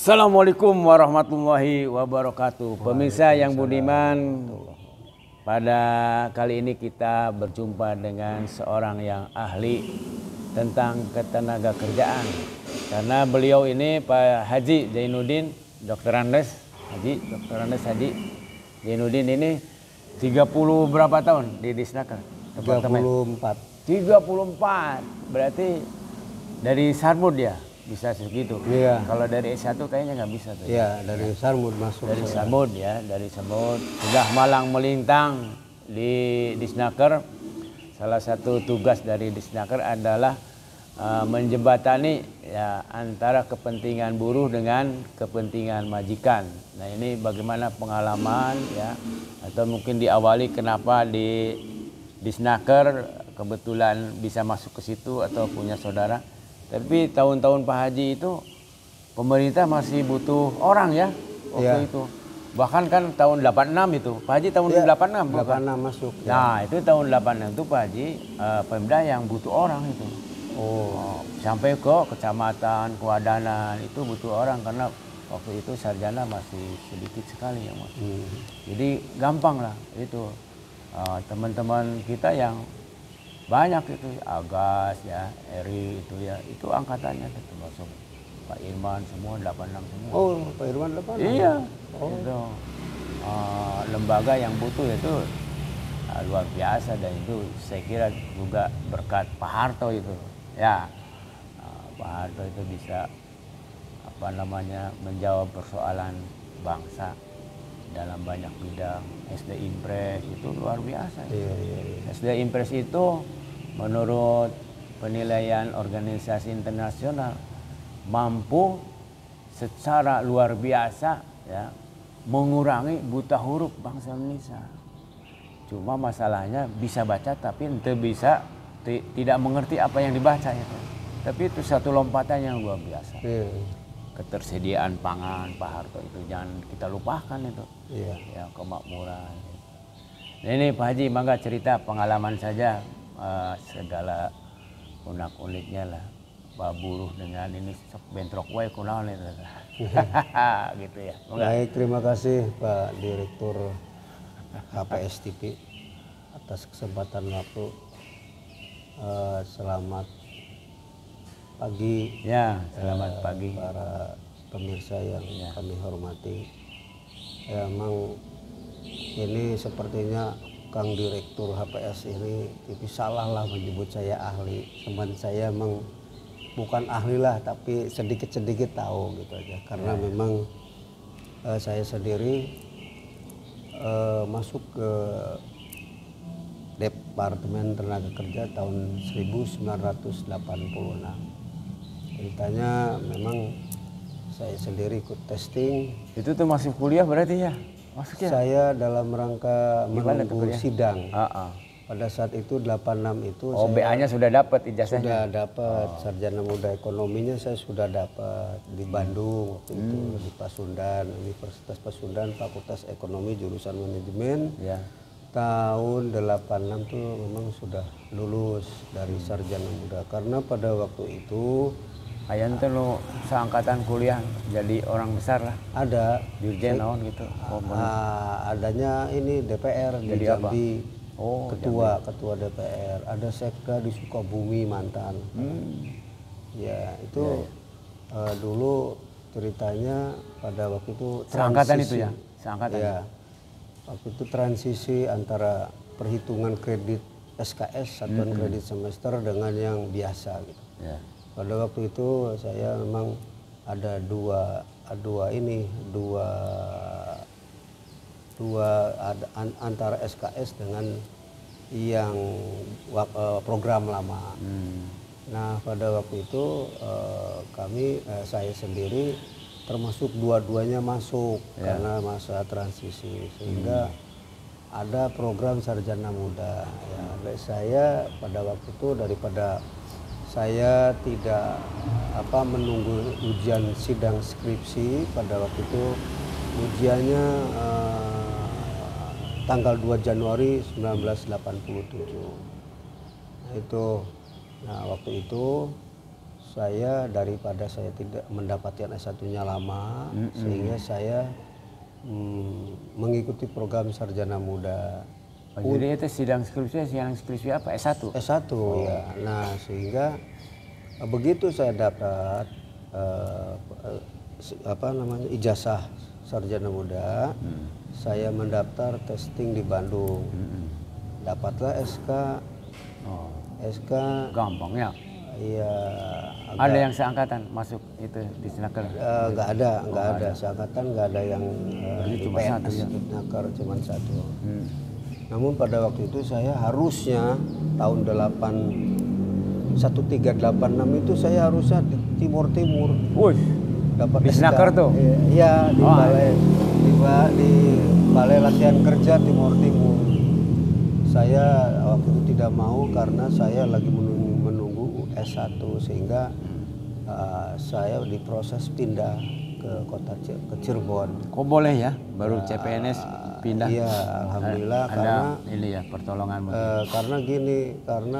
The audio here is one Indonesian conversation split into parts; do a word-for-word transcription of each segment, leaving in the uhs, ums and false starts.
Assalamualaikum warahmatullahi wabarakatuh. Pemirsa yang budiman, pada kali ini kita berjumpa dengan seorang yang ahli tentang ketenaga kerjaan. Karena beliau ini Pak Haji Zainuddin, Dokter Andes, Haji, Dokter Andes Haji Zainuddin ini tiga puluh berapa tahun di Disnaker? tiga puluh empat. tiga puluh empat, berarti dari Sarmud ya? Bisa segitu. Iya. Kalau dari S satu kayaknya nggak bisa tuh. Iya, dari Sarmud masuk. Dari Sarmud ya, dari Sarmud. Sudah malang melintang di Disnaker. Salah satu tugas dari Disnaker adalah uh, menjembatani ya antara kepentingan buruh dengan kepentingan majikan. Nah, ini bagaimana pengalaman ya, atau mungkin diawali kenapa di Disnaker kebetulan bisa masuk ke situ atau punya saudara. Tapi tahun-tahun Pak Haji itu pemerintah masih butuh orang ya waktu ya. itu. Bahkan kan tahun delapan puluh enam itu, Pak Haji tahun ya, delapan puluh enam bukan? delapan puluh enam masuk. Ya. Nah itu tahun delapan puluh enam itu Pak Haji, uh, Pemda yang butuh orang itu. Oh. Sampai ke kecamatan, kewadanan itu butuh orang karena waktu itu sarjana masih sedikit sekali yang masuk. Hmm. Jadi gampang lah itu teman-teman uh, kita yang banyak itu, Agas ya, Eri itu ya, itu angkatannya itu termasuk Pak Irman semua delapan puluh enam semua. Oh, Pak Irman delapan puluh enam. Iya. Oh. Itu uh, lembaga yang butuh itu uh, luar biasa, dan itu saya kira juga berkat Pak Harto itu. Ya. Uh, Pak Harto itu bisa apa namanya menjawab persoalan bangsa dalam banyak bidang. S D Impres itu luar biasa. Iya, iya, iya. S D Impres itu menurut penilaian organisasi internasional mampu secara luar biasa ya mengurangi buta huruf bangsa Indonesia. Cuma masalahnya bisa baca tapi tidak bisa tidak mengerti apa yang dibaca itu. Tapi itu satu lompatan yang luar biasa. Iya. Ketersediaan pangan Pak Harto itu jangan kita lupakan itu. Iya. Ya, kemakmuran. Nah, ini Pak Haji, mangga cerita pengalaman saja uh, segala unak-uniknya lah. Pak buruh dengan ini sok bentrok wae kunaon itu. Gitu ya. Mangga. Baik, terima kasih Pak Direktur H P S T V atas kesempatan waktu. Uh, selamat pagi. Ya, selamat uh, pagi para pemirsa yang ya. Kami hormati. Ya, emang ini sepertinya Kang Direktur H P S ini tapi salah lah menyebut saya ahli. Teman saya emang bukan ahli lah, tapi sedikit-sedikit tahu gitu aja. Karena ya. memang uh, saya sendiri uh, masuk ke Departemen Tenaga Kerja tahun seribu sembilan ratus delapan puluh enam. Ceritanya memang saya sendiri ikut testing. Itu tuh masih kuliah berarti ya? Masuknya? Saya dalam rangka menunggu sidang. Uh-uh. Pada saat itu delapan puluh enam itu oh, B A-nya sudah dapat ijazahnya? Sudah dapat. Oh. Sarjana Muda Ekonominya saya sudah dapat di Bandung waktu hmm. itu, di Pasundan, Universitas Pasundan, Fakultas Ekonomi jurusan Manajemen. Ya. Tahun delapan puluh enam tuh memang sudah lulus dari sarjana muda, karena pada waktu itu Ayan tuh lo seangkatan kuliah jadi orang besar lah. Ada dirjen naon gitu. Oh, uh, adanya ini D P R jadi di Jambi. Oh, ketua Jambi. Ketua D P R. Ada sekda di Sukabumi mantan. Hmm. Ya itu ya, ya. Uh, dulu ceritanya pada waktu itu seangkatan itu ya. Seangkatan. Ya. Waktu itu transisi antara perhitungan kredit S K S satuan hmm. kredit semester dengan yang biasa gitu. Ya. Pada waktu itu saya memang ada dua dua ini dua dua ada, an, antara S K S dengan yang uh, program lama. Hmm. Nah pada waktu itu uh, kami uh, saya sendiri termasuk dua-duanya masuk ya. Karena masa transisi sehingga hmm. ada program sarjana muda. Ya, saya pada waktu itu daripada saya tidak apa menunggu ujian sidang skripsi, pada waktu itu ujiannya eh, tanggal dua Januari seribu sembilan ratus delapan puluh tujuh. Nah, itu nah waktu itu saya daripada saya tidak mendapatkan S satu-nya lama, mm -mm. sehingga saya mm, mengikuti program sarjana muda. Oh, jadi itu sidang skripsi, sidang skripsi apa? S satu? S satu, oh. Ya. Nah, sehingga begitu saya dapat uh, uh, apa namanya ijazah sarjana muda, hmm. saya mendaftar testing di Bandung. Hmm. Dapatlah S K. Oh. S K. Gampang ya? Iya. Ada yang seangkatan masuk itu di Disnaker? Uh, nggak ada, nggak oh, ada. ada. Seangkatan nggak ada yang uh, di cuma P N S satu ya? Disnaker cuma satu. Hmm. Namun pada waktu itu saya harusnya tahun delapan satu tiga delapan enam itu saya harusnya di Timur Timur. Wih. Dapat Disnaker tuh? Iya, di oh, balai di, di balai latihan kerja Timur Timur. Saya waktu itu tidak mau karena saya lagi menunggu, menunggu S satu sehingga uh, saya diproses pindah ke kota ke Cirebon. Kok boleh ya baru C P N S uh, pindah? Iya, alhamdulillah ada, karena ini ya pertolongan. Uh, karena gini, karena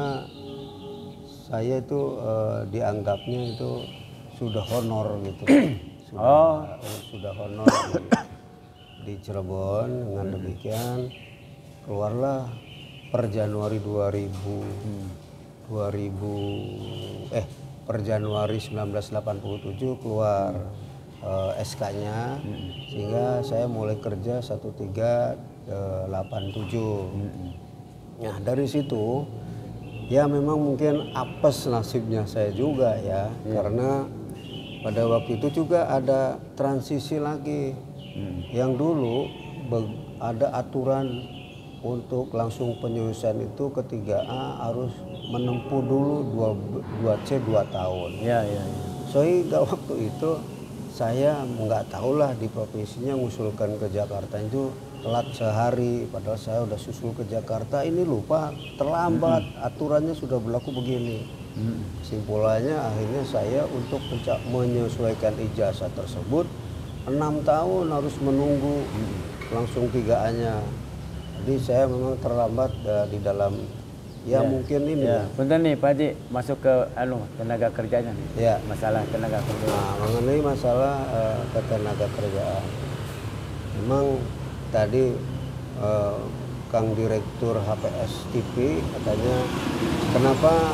saya itu uh, dianggapnya itu sudah honor gitu. Sudah, oh. sudah honor di, di Cirebon. Dengan demikian keluarlah per Januari dua ribu, hmm. dua ribu eh per Januari seribu sembilan ratus delapan puluh tujuh keluar uh, S K-nya, hmm. sehingga saya mulai kerja seribu tiga ratus delapan puluh tujuh. Hmm. Nah, dari situ ya memang mungkin apes nasibnya saya juga ya, hmm. karena pada waktu itu juga ada transisi lagi. Hmm. Yang dulu ada aturan untuk langsung penyelesaian itu ketiga A harus menempuh dulu dua C dua tahun. Ya, ya, ya. Sehingga waktu itu saya nggak tahulah di provinsinya ngusulkan ke Jakarta itu telat sehari, padahal saya udah susul ke Jakarta, ini lupa terlambat, mm-hmm. aturannya sudah berlaku begini. Mm-hmm. Simpulannya akhirnya saya untuk menyesuaikan ijazah tersebut enam tahun harus menunggu mm-hmm. langsung tiga A-nya. Jadi saya memang terlambat uh, di dalam ya, ya mungkin ini. Ya. Bentar nih Pak Haji, masuk ke anu tenaga kerjanya nih. Ya. Masalah tenaga kerja. Nah, mengenai masalah uh, ketenaga kerjaan. Memang tadi uh, Kang Direktur H P S T V katanya kenapa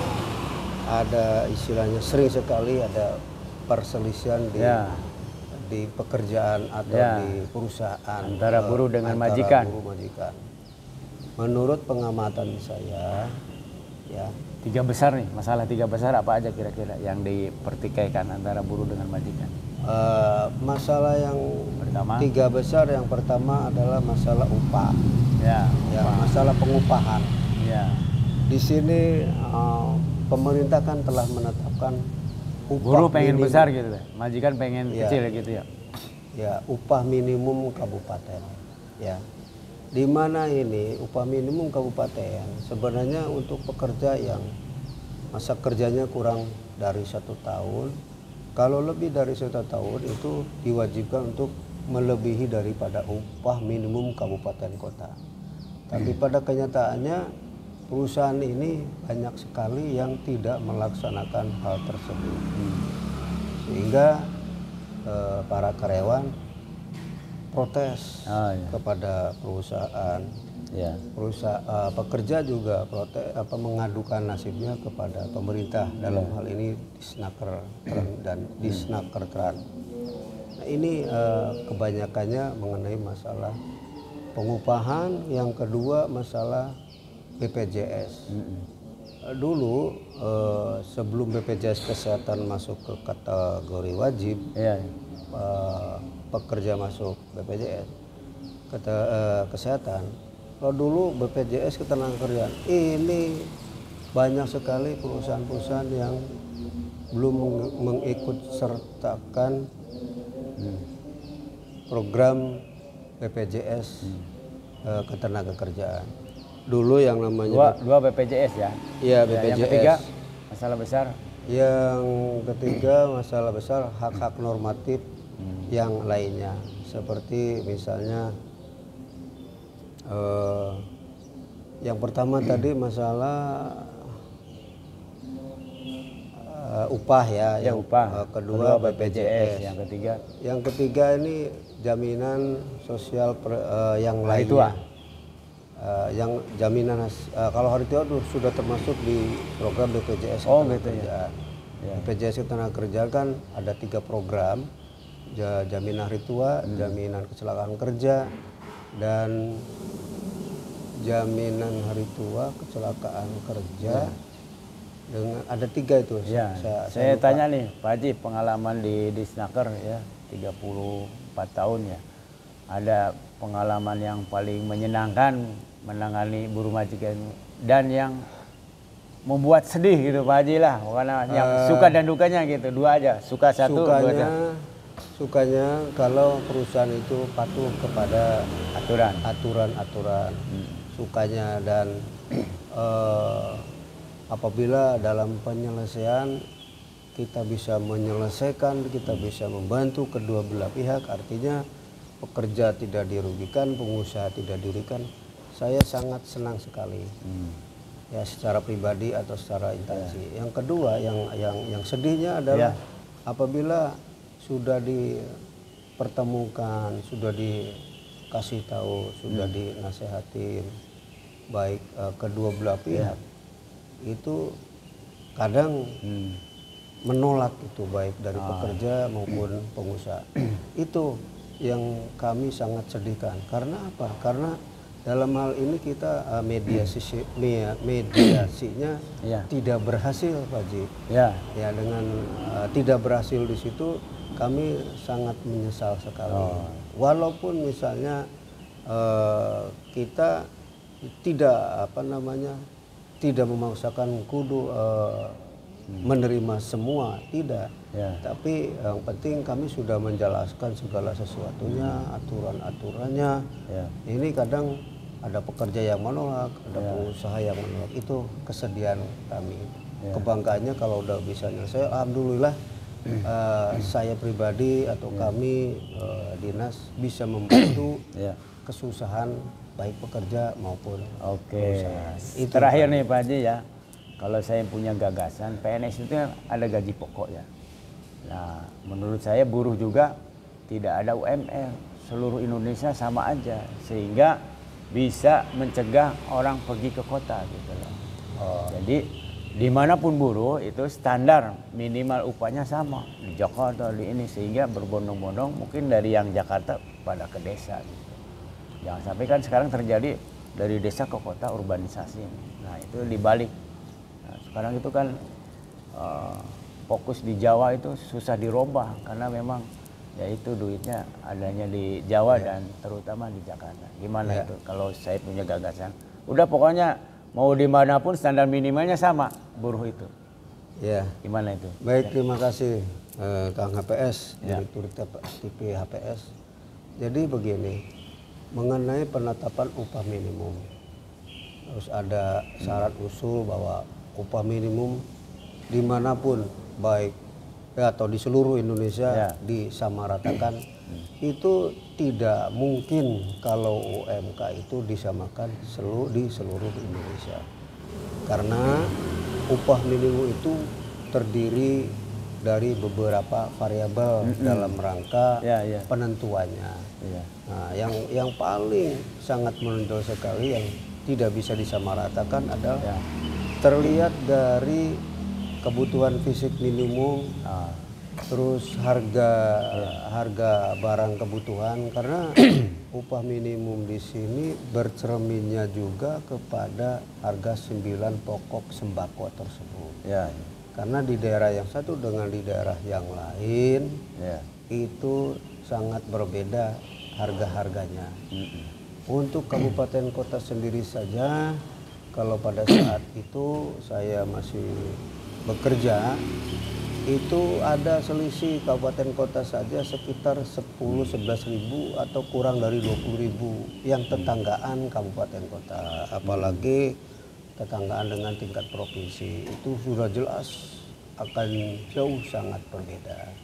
ada istilahnya sering sekali ada perselisihan di ya. di pekerjaan atau ya. di perusahaan antara buruh dengan antara majikan. Buruh majikan. Menurut pengamatan saya, ya tiga besar nih masalah tiga besar apa aja kira-kira yang dipertikaikan antara buruh dengan majikan? Uh, masalah yang pertama, tiga besar yang pertama adalah masalah upah. Ya, ya upah. Masalah pengupahan. Ya. Di sini uh, pemerintah kan telah menetapkan upah buruh pengen minimum. Besar gitu, majikan pengen ya. Kecil gitu ya. Ya, upah minimum kabupaten. Ya. Di mana ini upah minimum kabupaten sebenarnya untuk pekerja yang masa kerjanya kurang dari satu tahun, kalau lebih dari satu tahun itu diwajibkan untuk melebihi daripada upah minimum kabupaten kota. Tapi pada kenyataannya perusahaan ini banyak sekali yang tidak melaksanakan hal tersebut, sehingga eh, para karyawan protes oh, iya. kepada perusahaan, ya. perusahaan uh, pekerja juga protes apa mengadukan nasibnya kepada pemerintah ya. Dalam hal ini Disnaker dan Disnakertran. Nah, ini uh, kebanyakannya mengenai masalah pengupahan, yang kedua masalah B P J S. Mm-hmm. uh, dulu uh, sebelum B P J S kesehatan masuk ke kategori wajib. Ya. Uh, pekerja masuk B P J S kata uh, kesehatan. Kalau dulu B P J S ketenagakerjaan ini banyak sekali perusahaan-perusahaan yang belum mengikut sertakan hmm. program B P J S hmm. uh, ketenagakerjaan. Dulu yang namanya dua, dua B P J S ya. Iya, B P J S. Yang ketiga masalah besar. Yang ketiga masalah besar hak-hak normatif hmm. yang lainnya, seperti misalnya eh, yang pertama tadi masalah uh, upah ya, Ya, yang upah. uh, kedua, Kedua B P J S, yang ketiga yang ketiga ini jaminan sosial per, uh, yang hari lainnya. tua. Uh, yang jaminan uh, kalau hari tua tuh sudah termasuk di program B P J S Oh, Ketenaga gitu ya. Kerjaan. Ya. B P J S Ketenagakerjaan kan ada tiga program, ja- jaminan hari tua, Hmm. jaminan kecelakaan kerja, dan jaminan hari tua, kecelakaan kerja. Dengan ada tiga itu. Ya, Saya, saya, lupa. tanya nih Pak Haji, pengalaman di Disnaker ya tiga puluh empat tahun ya. Ada pengalaman yang paling menyenangkan menangani buruh majikan dan yang membuat sedih gitu Pak Haji lah, karena yang Uh, suka dan dukanya gitu, dua aja, suka satu, dua aja. Sukanya, sukanya kalau perusahaan itu patuh kepada Aturan. aturan-aturan. Hmm. Sukanya dan eh, apabila dalam penyelesaian kita bisa menyelesaikan, kita bisa membantu kedua belah pihak, artinya pekerja tidak dirugikan, pengusaha tidak dirugikan, saya sangat senang sekali. Hmm. Ya, secara pribadi atau secara instansi. Ya. Yang kedua, yang yang yang sedihnya adalah Ya. apabila sudah dipertemukan, sudah dikasih tahu, sudah Hmm. dinasehatin, baik uh, kedua belah pihak, ya. Itu kadang hmm. menolak itu, baik dari oh. pekerja maupun pengusaha. Itu yang kami sangat sedihkan. Karena apa? Karena dalam hal ini kita uh, mediasi mediasinya ya. Tidak berhasil, Pak Ji. Ya. Ya, dengan uh, tidak berhasil di situ kami sangat menyesal sekali. Oh. Walaupun misalnya uh, kita tidak apa namanya tidak memaksakan kudu uh, hmm. menerima semua, tidak. Ya. Tapi yang penting kami sudah menjelaskan segala sesuatunya, hmm. aturan-aturannya. Ya. Ini kadang ada pekerja yang menolak, ada ya. pengusaha yang menolak. Itu kesedihan kami. Ya. Kebanggaannya kalau udah bisa nyelesai, alhamdulillah uh, saya pribadi atau ya. kami uh, dinas bisa membantu ya. kesusahan baik pekerja maupun Oke. pengusaha. Itu terakhir nih Pak Haji ya, kalau saya punya gagasan, P N S itu ada gaji pokok ya. Nah, menurut saya buruh juga tidak ada U M R, seluruh Indonesia sama aja, sehingga bisa mencegah orang pergi ke kota gitu loh. Oh. Jadi dimanapun buruh itu standar minimal upahnya sama di Jakarta di ini, sehingga berbondong-bondong mungkin dari yang Jakarta pada ke desa gitu. Jangan sampai kan sekarang terjadi dari desa ke kota urbanisasi. Nah itu dibalik. Nah, sekarang itu kan uh, fokus di Jawa itu susah dirubah karena memang ya itu duitnya adanya di Jawa ya. Dan terutama di Jakarta. Gimana ya. Itu kalau saya punya gagasan? Udah pokoknya mau dimanapun standar minimalnya sama buruh itu. Ya. Gimana itu? Baik, terima kasih eh, Kang H P S, ya. Direktur T P H P S. Jadi begini, mengenai penetapan upah minimum, harus ada syarat usul bahwa upah minimum dimanapun baik ya, atau di seluruh Indonesia ya. disamaratakan. Hmm. Itu tidak mungkin kalau U M K itu disamakan seluruh, di seluruh Indonesia. Karena upah minimum itu terdiri dari beberapa variabel mm-hmm. dalam rangka ya, ya. penentuannya. Ya. Nah, yang yang paling sangat menonjol sekali yang tidak bisa disamaratakan adalah ya. terlihat dari kebutuhan fisik minimum, ah. terus harga ya. harga barang kebutuhan, karena upah minimum di sini bercerminnya juga kepada harga sembilan pokok sembako tersebut. Ya. Karena di daerah yang satu dengan di daerah yang lain ya. itu sangat berbeda harga-harganya. Mm-mm. Untuk kabupaten kota sendiri saja, kalau pada saat itu saya masih bekerja, itu ada selisih kabupaten kota saja sekitar sepuluh sampai sebelas ribu atau kurang dari dua puluh ribu yang tetanggaan kabupaten kota. Apalagi tetanggaan dengan tingkat provinsi, itu sudah jelas akan jauh sangat berbeda.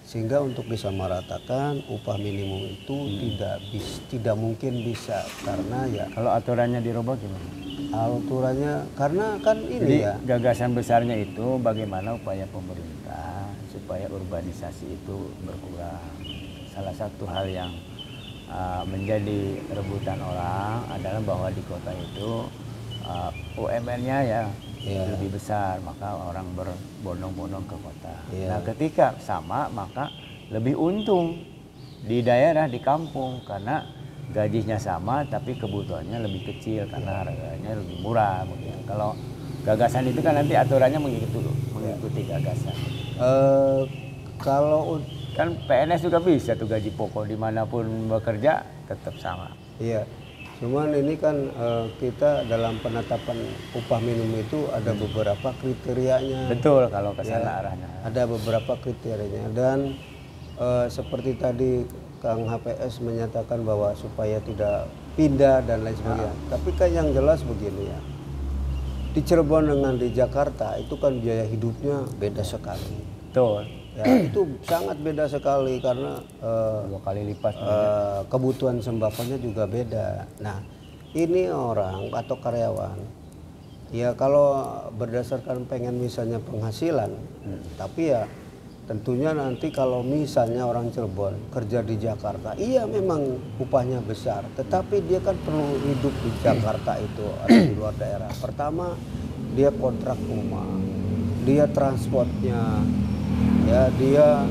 Sehingga untuk disamaratakan upah minimum itu hmm. tidak bis, tidak mungkin bisa karena ya kalau aturannya dirubah gimana? Aturannya karena kan ini Jadi, ya gagasan besarnya itu bagaimana upaya pemerintah supaya urbanisasi itu berkurang. Salah satu hal yang uh, menjadi rebutan orang adalah bahwa di kota itu uh, U M R-nya ya yeah. lebih besar, maka orang berbondong-bondong ke kota. Yeah. Nah, ketika sama, maka lebih untung di daerah, di kampung, karena gajinya sama, tapi kebutuhannya lebih kecil karena harganya lebih murah. Begitu. Kalau gagasan itu kan nanti aturannya mengikuti, mengikuti gagasan. Uh, kalau kan P N S juga bisa tuh gaji pokok dimanapun bekerja tetap sama. Iya. Cuman ini kan uh, kita dalam penetapan upah minimum itu ada beberapa kriterianya. Betul, kalau ke sana ya, arahnya. Ada beberapa kriterianya dan uh, seperti tadi Kang H P S menyatakan bahwa supaya tidak pindah dan lain sebagainya. Nah. Tapi kan yang jelas begini ya. Di Cirebon dengan di Jakarta itu kan biaya hidupnya beda sekali. Betul. Ya, itu sangat beda sekali karena uh, dua kali lipat uh, kebutuhan sembakonya juga beda. Nah, ini orang atau karyawan, ya kalau berdasarkan pengen misalnya penghasilan, hmm. tapi ya tentunya nanti kalau misalnya orang Cirebon kerja di Jakarta, iya memang upahnya besar, tetapi dia kan perlu hidup di Jakarta itu atau di luar daerah. Pertama, dia kontrak rumah, dia transportnya, ya dia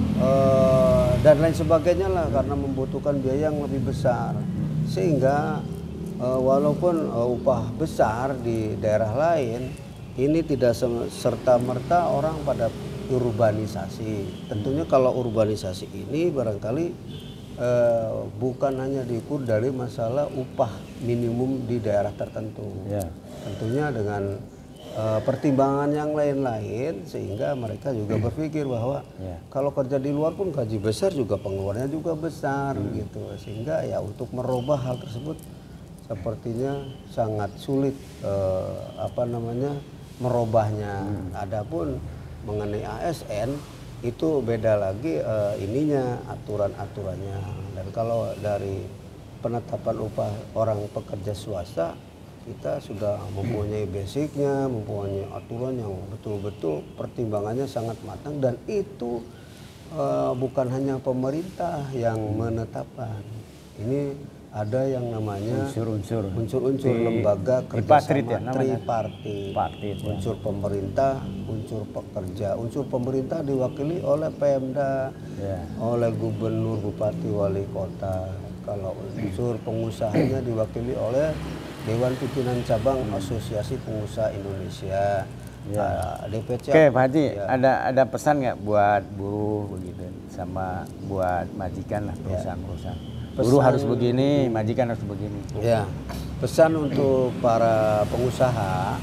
uh, dan lain sebagainya lah karena membutuhkan biaya yang lebih besar sehingga uh, walaupun uh, upah besar di daerah lain ini tidak serta merta orang pada urbanisasi. Tentunya kalau urbanisasi ini barangkali uh, bukan hanya diukur dari masalah upah minimum di daerah tertentu, ya. Tentunya dengan Uh, pertimbangan yang lain-lain sehingga mereka juga berpikir bahwa yeah. kalau kerja di luar pun gaji besar juga pengeluarannya juga besar hmm. gitu, sehingga ya untuk merubah hal tersebut sepertinya sangat sulit uh, apa namanya merubahnya. Hmm. Adapun mengenai A S N itu beda lagi uh, ininya aturan-aturannya, dan kalau dari penetapan upah orang pekerja swasta kita sudah mempunyai basicnya, mempunyai aturan yang betul-betul pertimbangannya sangat matang, dan itu uh, bukan hanya pemerintah yang menetapkan. Ini ada yang namanya unsur-unsur unsur-unsur lembaga kerjasama ya, tripartit, unsur ya. Pemerintah, unsur pekerja. Unsur pemerintah diwakili oleh Pemda, ya. oleh gubernur, bupati, wali kota. Kalau unsur pengusahanya diwakili oleh Dewan Pimpinan Cabang hmm. Asosiasi Pengusaha Indonesia, ya. uh, D P C. Oke, Pak Haji, ya. ada ada pesan nggak buat buruh begitu, sama buat majikan lah, perusahaan-perusahaan. Ya. Buruh harus begini, majikan harus begini. Ya, pesan untuk para pengusaha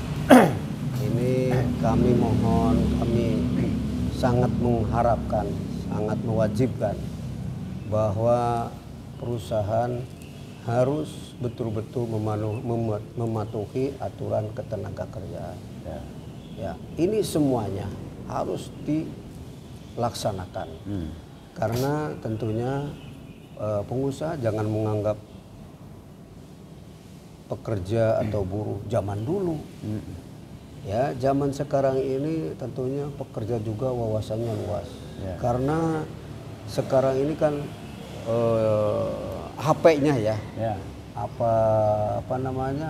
ini kami mohon, kami sangat mengharapkan, sangat mewajibkan bahwa perusahaan harus betul-betul mematuhi aturan ketenaga kerjaan. Ya. Ya, ini semuanya harus dilaksanakan. Hmm. Karena tentunya uh, pengusaha jangan menganggap pekerja atau buruh zaman dulu. Hmm. Ya, zaman sekarang ini tentunya pekerja juga wawasannya luas. Ya. Karena sekarang ini kan uh, H P-nya ya, ya, apa apa namanya,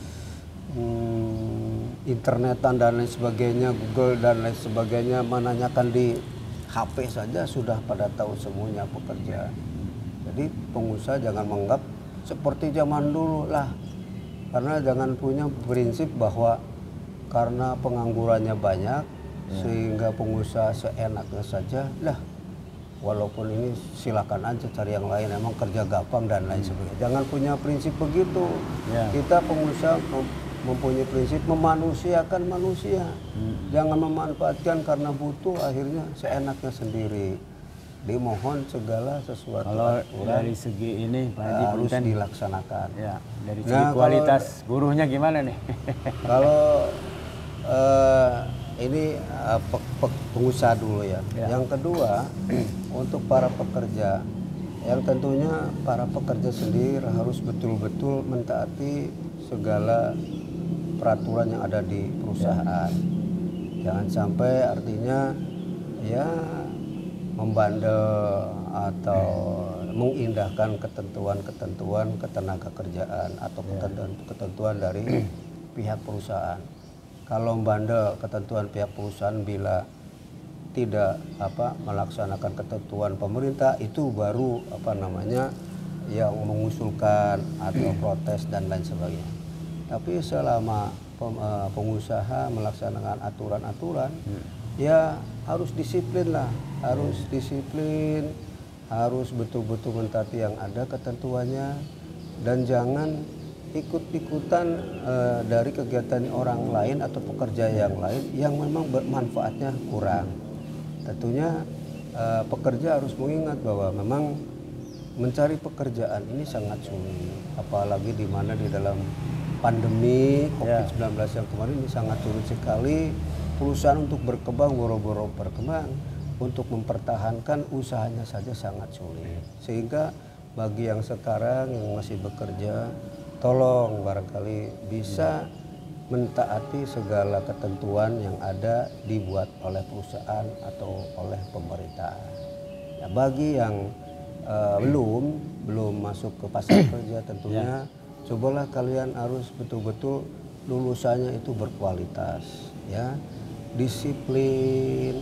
hmm, internetan dan lain sebagainya, Google dan lain sebagainya, menanyakan di H P saja sudah pada tahu semuanya pekerja. Jadi pengusaha jangan menganggap seperti zaman dulu lah, karena jangan punya prinsip bahwa karena penganggurannya banyak ya. Sehingga pengusaha seenaknya saja lah. Walaupun ini silakan aja cari yang lain, emang kerja gampang dan lain sebagainya. Jangan punya prinsip begitu. Ya. Kita pengusaha mempunyai prinsip memanusiakan manusia. Hmm. Jangan memanfaatkan karena butuh akhirnya seenaknya sendiri. Dimohon segala sesuatu kalau dari segi ini Pak Haji harus konten dilaksanakan. Ya, dari segi nah, kualitas kalau, buruhnya gimana nih? Kalau uh, ini uh, pe pe pengusaha dulu ya. ya. Yang kedua, untuk para pekerja, yang tentunya para pekerja sendiri harus betul-betul mentaati segala peraturan yang ada di perusahaan. Ya. Jangan sampai artinya ya membandel atau mengindahkan ketentuan-ketentuan ketenaga kerjaan atau ketentuan-ketentuan dari pihak perusahaan. Kalau membandel ketentuan pihak perusahaan bila tidak apa melaksanakan ketentuan pemerintah, itu baru apa namanya yang mengusulkan atau protes dan lain sebagainya. Tapi selama pengusaha melaksanakan aturan-aturan, hmm. ya harus disiplin lah, harus disiplin, harus betul-betul mentaati yang ada ketentuannya, dan jangan ikut-ikutan uh, dari kegiatan orang lain atau pekerja yang lain yang memang bermanfaatnya kurang. Tentunya uh, pekerja harus mengingat bahwa memang mencari pekerjaan ini sangat sulit, apalagi di mana di dalam pandemi covid sembilan belas yang kemarin ini sangat sulit sekali perusahaan untuk berkembang, boro-boro berkembang, untuk mempertahankan usahanya saja sangat sulit. Sehingga bagi yang sekarang yang masih bekerja, tolong barangkali bisa mentaati segala ketentuan yang ada dibuat oleh perusahaan atau oleh pemerintah. Ya, bagi yang uh, belum belum masuk ke pasar kerja tentunya, ya. Cobalah kalian harus betul-betul lulusannya itu berkualitas, ya, disiplin,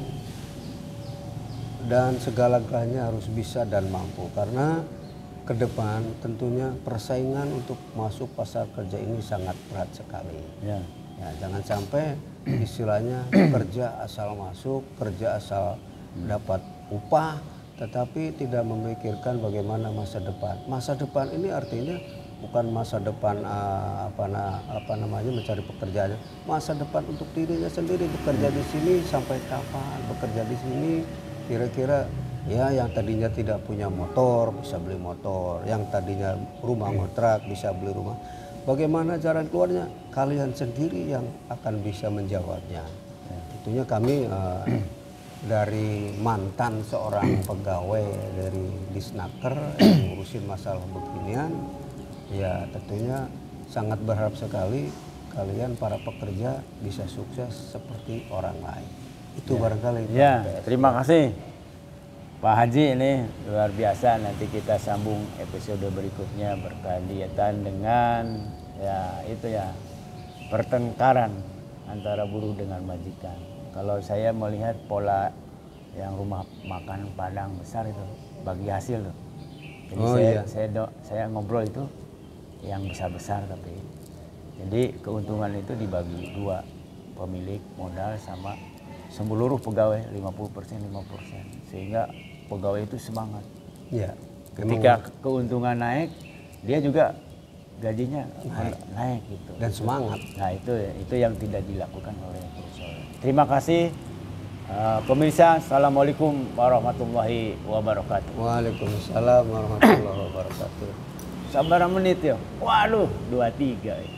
dan segala-galanya harus bisa dan mampu, karena ke depan tentunya persaingan untuk masuk pasar kerja ini sangat berat sekali. Ya. Ya, jangan sampai istilahnya kerja asal masuk, kerja asal dapat upah, tetapi tidak memikirkan bagaimana masa depan. Masa depan ini artinya bukan masa depan uh, apa, na, apa namanya mencari pekerjaannya, masa depan untuk dirinya sendiri. Bekerja di sini sampai kapan? Bekerja di sini kira-kira ya yang tadinya tidak punya motor bisa beli motor, yang tadinya rumah ngontrak bisa beli rumah. Bagaimana jalan keluarnya? Kalian sendiri yang akan bisa menjawabnya. Tentunya kami uh, dari mantan seorang pegawai dari Disnaker yang ngurusin masalah beginian, ya tentunya sangat berharap sekali kalian para pekerja bisa sukses seperti orang lain. Itu ya. Barangkali. Ya, terima kasih Pak Haji, ini luar biasa. Nanti kita sambung episode berikutnya berkaitan dengan ya itu ya pertengkaran antara buruh dengan majikan. Kalau saya melihat pola yang rumah makan Padang besar itu bagi hasil tuh. Jadi oh, saya, iya. saya do, saya ngobrol itu yang besar-besar, tapi jadi keuntungan itu dibagi dua, pemilik modal sama seluruh pegawai lima puluh persen lima puluh persen, sehingga pegawai itu semangat. Ya, ketika memang keuntungan naik, dia juga gajinya naik, naik gitu. Dan semangat. Nah itu itu yang tidak dilakukan oleh perusahaan. Terima kasih uh, pemirsa. Assalamualaikum warahmatullahi wabarakatuh. Waalaikumsalam warahmatullahi wabarakatuh. Sabar menit ya. Waduh, dua tiga.